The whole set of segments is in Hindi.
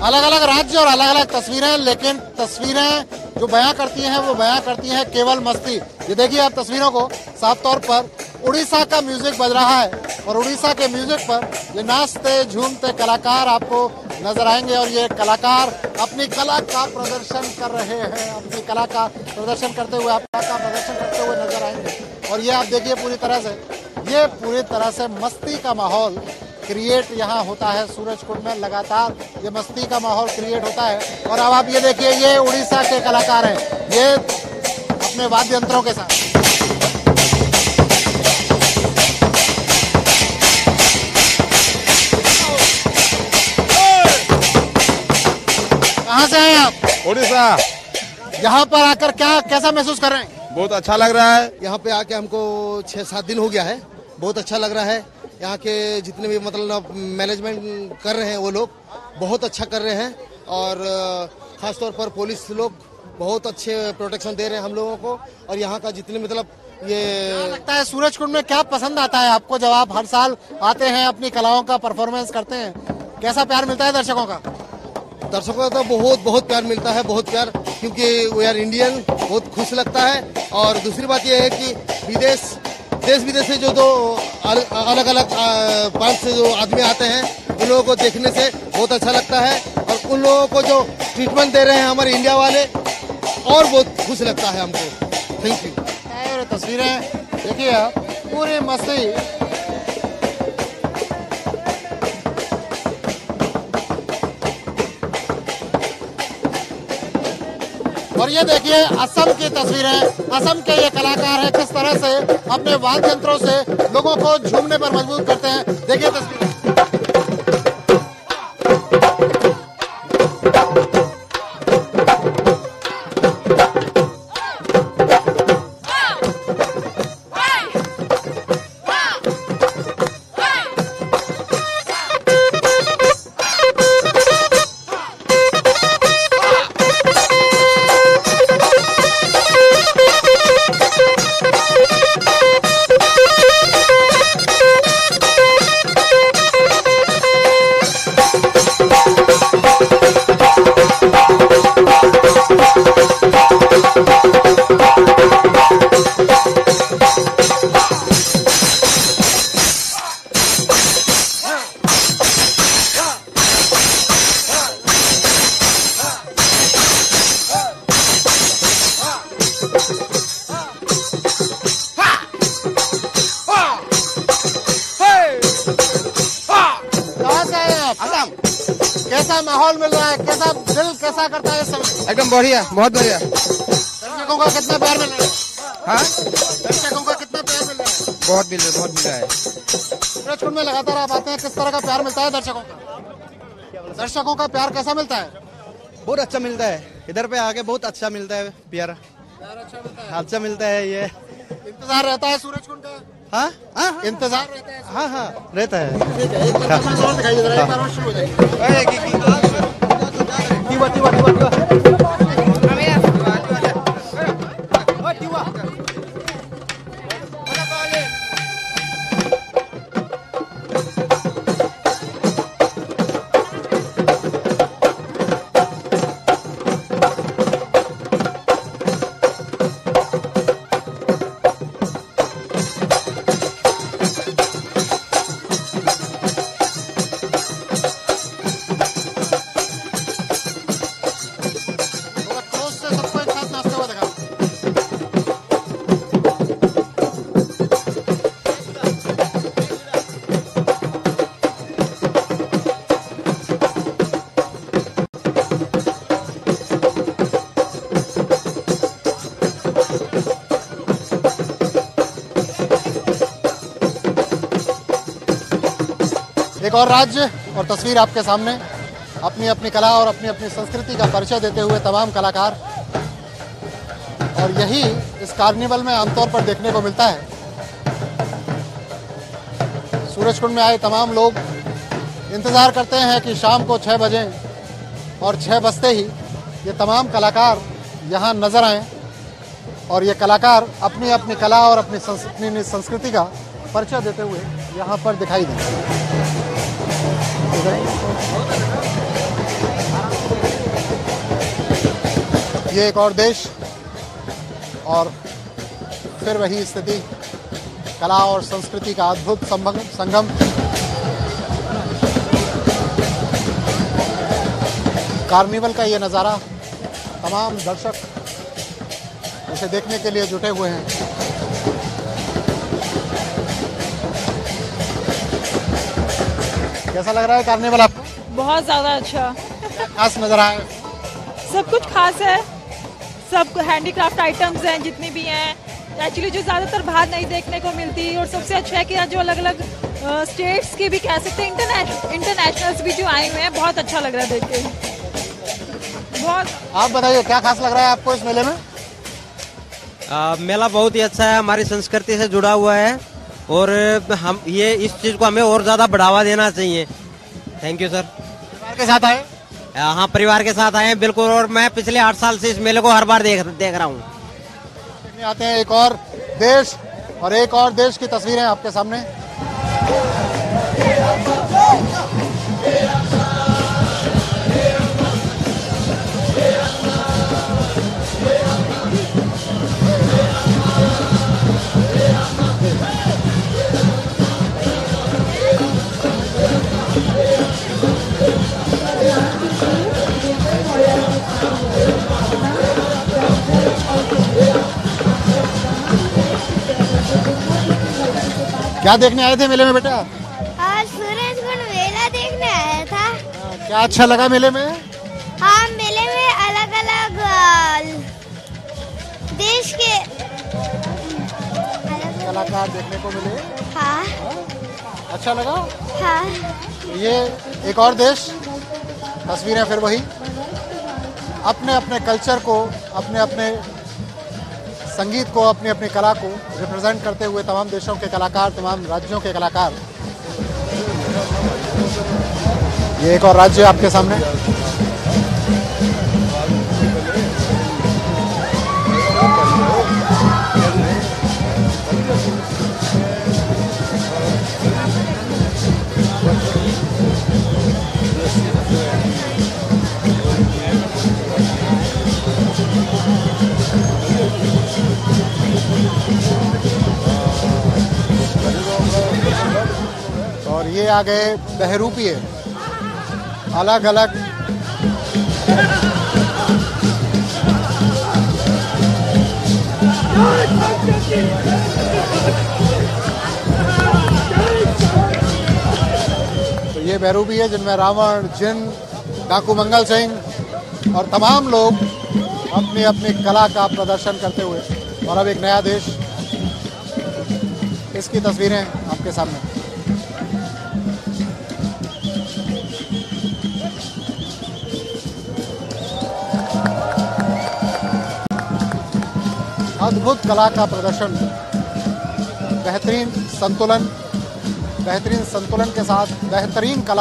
अलग अलग राज्य और अलग अलग तस्वीरें, लेकिन तस्वीरें जो बयां करती हैं वो बयां करती हैं केवल मस्ती। ये देखिए आप तस्वीरों को, साफ तौर पर उड़ीसा का म्यूजिक बज रहा है और उड़ीसा के म्यूजिक पर ये नाचते झूमते कलाकार आपको नजर आएंगे और ये कलाकार अपनी कला का प्रदर्शन कर रहे हैं, अपनी कला का प्रदर्शन करते हुए नजर आएंगे। और ये आप देखिए पूरी तरह से मस्ती का माहौल क्रिएट यहाँ होता है सूरजकुंड में। लगातार ये मस्ती का माहौल क्रिएट होता है। और अब आप ये देखिए, ये उड़ीसा के कलाकार हैं, ये अपने वाद्य यंत्रों के साथ। कहाँ से हैं आप? उड़ीसा। यहाँ पर आकर कैसा महसूस कर रहे हैं? बहुत अच्छा लग रहा है। यहाँ पे आके हमको 6-7 दिन हो गया है। बहुत अच्छा लग रहा है। यहाँ के जितने भी मतलब मैनेजमेंट कर रहे हैं वो लोग बहुत अच्छा कर रहे हैं और खास तौर पर पुलिस लोग बहुत अच्छे प्रोटेक्शन दे रहे हैं हम लोगों को। और यहाँ का जितने मतलब ये लगता है सूरजकुंड में क्या पसंद आता है आपको जब आप हर साल आते हैं, अपनी कलाओं का परफॉर्मेंस करते हैं? कैसा प्यार मिलता है दर्शकों का? दर्शकों का तो बहुत प्यार मिलता है, बहुत प्यार, क्योंकि वी आर इंडियन, बहुत खुश लगता है। और दूसरी बात यह है कि देश विदेश से जो दो अलग अलग प्रांत से जो आदमी आते हैं उन लोगों को देखने से बहुत अच्छा लगता है। और उन लोगों को जो ट्रीटमेंट दे रहे हैं हमारे इंडिया वाले, और बहुत खुश लगता है हमको। Thank you. तस्वीरें देखिए आप, पूरी मस्ती। और ये देखिए असम की तस्वीरें, असम के ये कलाकार हैं, किस तरह से अपने वाद्य यंत्रों से लोगों को झूमने पर मजबूर करते हैं। देखिए तस्वीरें। कैसा माहौल मिल रहा है? कैसा दिल कैसा करता है इस समय? एकदम बढ़िया, बहुत बढ़िया। दर्शकों का कितना प्यार मिल रहा है? हाँ, दर्शकों का कितना प्यार मिल रहा है? बहुत मिल रहा है। सूरजकुंड में लगातार आप आते हैं, किस तरह का प्यार मिलता है दर्शकों का? दर्शकों का प्यार कैसा मिलता है? बहुत अच्छा मिलता है। इधर पे आके बहुत अच्छा मिलता है प्यार। अच्छा मिलता है। ये इंतजार रहता है सूरजकुंड का? हाँ हाँ, इंतजार रहता है। हाँ रहता है। ठीक है, एक परफॉर्मेंस और दिखाइए जरा, एक बार और शुरू हो जाएगी। एक और राज्य और तस्वीर आपके सामने, अपनी अपनी कला और अपनी अपनी संस्कृति का परिचय देते हुए तमाम कलाकार। और यही इस कार्निवल में आमतौर पर देखने को मिलता है। सूरजकुंड में आए तमाम लोग इंतज़ार करते हैं कि शाम को 6 बजे और 6 बजते ही ये तमाम कलाकार यहाँ नजर आएं और ये कलाकार अपनी अपनी कला और अपनी संस्कृति का परिचय देते हुए यहाँ पर दिखाई दें। ये एक और देश और फिर वही स्थिति, कला और संस्कृति का अद्भुत संगम। कार्निवल का ये नज़ारा, तमाम दर्शक इसे देखने के लिए जुटे हुए हैं। कैसा लग रहा है कार्निवल आपको? बहुत ज़्यादा अच्छा, खास नजर आया? सब कुछ खास है, सब हैंडीक्राफ्ट आइटम्स हैं जितनी भी हैं, एक्चुअली जो ज़्यादातर बाहर नहीं देखने को मिलती। और सबसे अच्छा है कि जो अलग अलग स्टेट्स के भी कह सकते हैं, इंटरनेशनल्स भी जो आए हुए हैं, बहुत अच्छा लग रहा है देख के। बहुत। आप बताइए क्या खास लग रहा है आपको इस मेले में? मेला बहुत ही अच्छा है, हमारी संस्कृति से जुड़ा हुआ है और हम ये इस चीज को हमें और ज्यादा बढ़ावा देना चाहिए। Thank you sir. परिवार के साथ आए? हाँ, परिवार के साथ आए हैं बिल्कुल, और मैं पिछले 8 साल से इस मेले को हर बार देख रहा हूँ। आते हैं एक और देश, और एक और देश की तस्वीरें आपके सामने। क्या देखने आए थे मेले में बेटा? आज सूरजकुंड मेला देखने आया था। क्या अच्छा लगा मेले में? हाँ, मेले में अलग अलग देश के कलाकार देखने को मिले। हाँ। अच्छा लगा? हाँ। ये एक और देश, तस्वीरें फिर वही, अपने अपने कल्चर को, अपने अपने संगीत को, अपनी अपनी कला को रिप्रेजेंट करते हुए तमाम देशों के कलाकार, तमाम राज्यों के कलाकार। ये एक और राज्य आपके सामने। और ये आ गए बहरूपीय, अलग अलग तो ये बहरूपीय है जिनमें रावण, जिन, डाकू मंगल सिंह और तमाम लोग अपनी अपनी कला का प्रदर्शन करते हुए। और अब एक नया देश, इसकी तस्वीरें आपके सामने। अद्भुत कला का प्रदर्शन, बेहतरीन संतुलन के साथ बेहतरीन कला।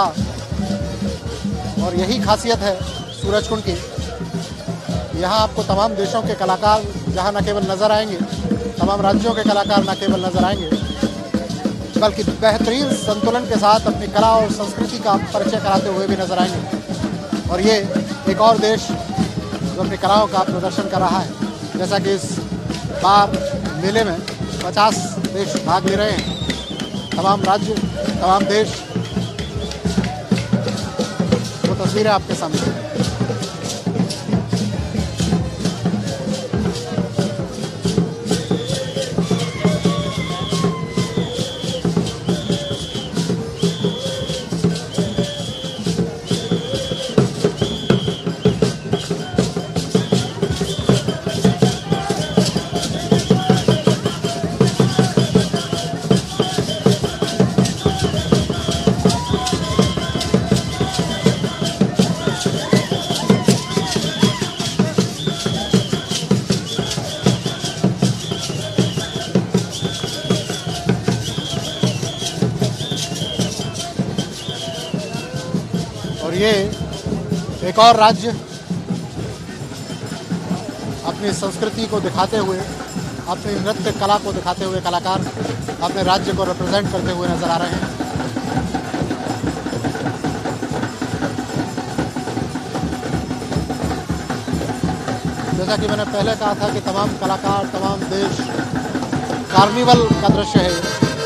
और यही खासियत है सूरजकुंड की। यहाँ आपको तमाम देशों के कलाकार जहाँ न केवल नज़र आएंगे, तमाम राज्यों के कलाकार न केवल नज़र आएंगे, बल्कि बेहतरीन संतुलन के साथ अपनी कला और संस्कृति का परिचय कराते हुए भी नजर आएंगे। और ये एक और देश जो अपनी कलाओं का प्रदर्शन कर रहा है। जैसा कि इस बार मेले में 50 देश भाग ले रहे हैं, तमाम राज्य, तमाम देश। वो तस्वीरें आपके सामने। और ये एक और राज्य अपनी संस्कृति को दिखाते हुए, अपनी नृत्य कला को दिखाते हुए कलाकार अपने राज्य को रिप्रेजेंट करते हुए नजर आ रहे हैं। जैसा कि मैंने पहले कहा था कि तमाम कलाकार, तमाम देश, कार्निवल का दृश्य है।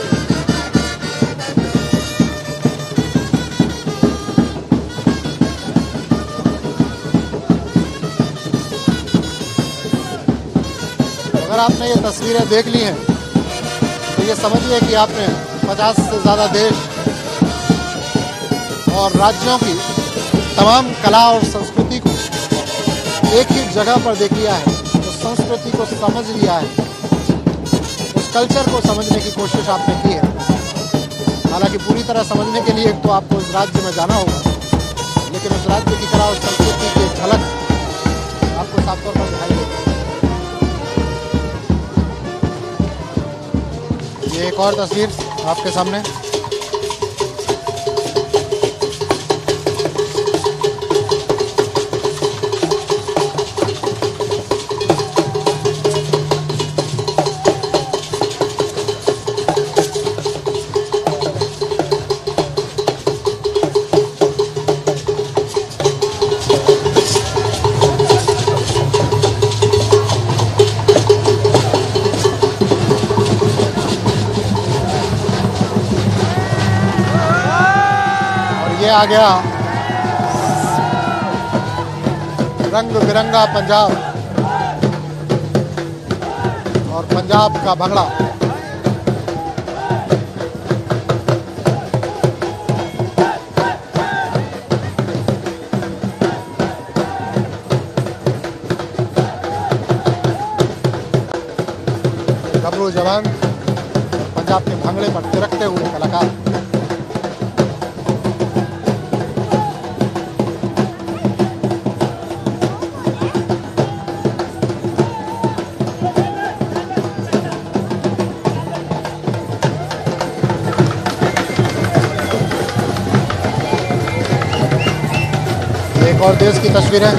अगर आपने ये तस्वीरें देख ली हैं तो ये समझिए कि आपने 50 से ज़्यादा देश और राज्यों की तमाम कला और संस्कृति को एक ही जगह पर देख लिया है, उस संस्कृति को समझ लिया है, उस कल्चर को समझने की कोशिश आपने की है। हालांकि पूरी तरह समझने के लिए तो आपको उस राज्य में जाना होगा, लेकिन उस राज्य की कला और संस्कृति की एक झलक आपको साफ तौर पर दिखाई देगी। ये एक और तस्वीर आपके सामने। ये आ गया रंग बिरंगा पंजाब और पंजाब का भंगड़ा। गबरू जवान पंजाब के भंगड़े पर थिरकते हुए कलाकार। एक और देश की तस्वीरें।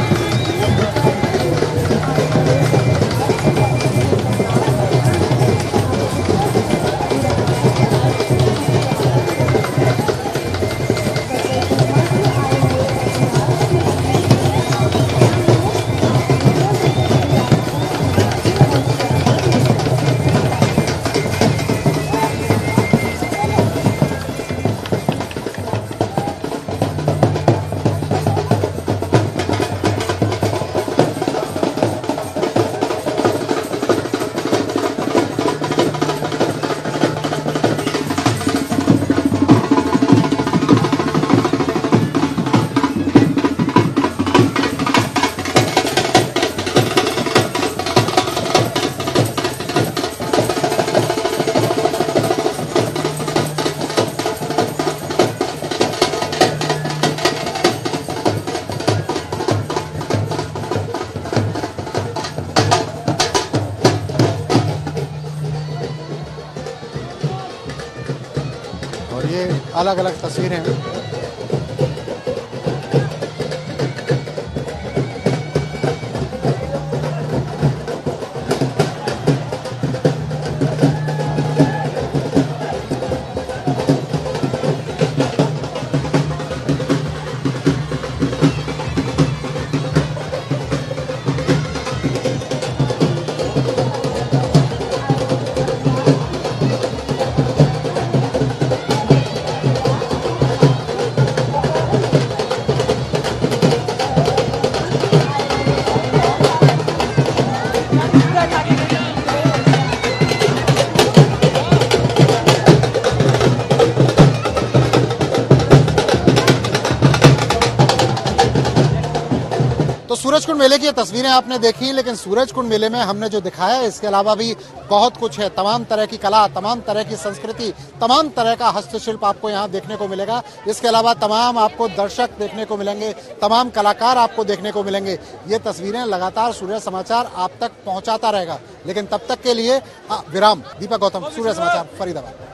और ये अलग अलग तस्वीरें हैं। तो सूरजकुंड मेले की तस्वीरें आपने देखी, लेकिन सूरजकुंड मेले में हमने जो दिखाया है इसके अलावा भी बहुत कुछ है। तमाम तरह की कला, तमाम तरह की संस्कृति, तमाम तरह का हस्तशिल्प आपको यहाँ देखने को मिलेगा। इसके अलावा तमाम आपको दर्शक देखने को मिलेंगे, तमाम कलाकार आपको देखने को मिलेंगे। ये तस्वीरें लगातार सूर्य समाचार आप तक पहुँचाता रहेगा, लेकिन तब तक के लिए विराम। दीपक गौतम, सूर्य समाचार, फरीदाबाद।